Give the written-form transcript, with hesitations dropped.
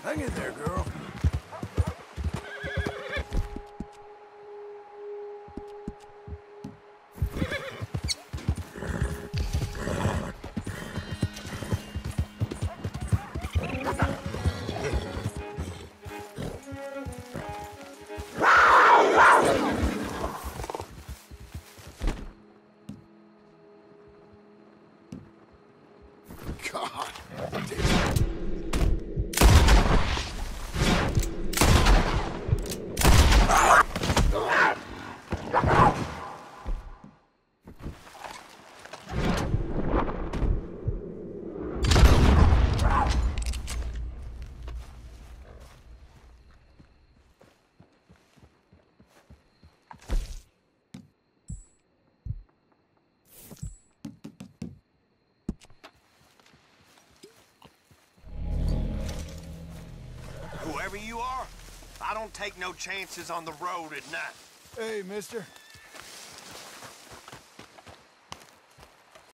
Hang in there, girl. God damn. Whoever you are, I don't take no chances on the road at night. Hey, mister.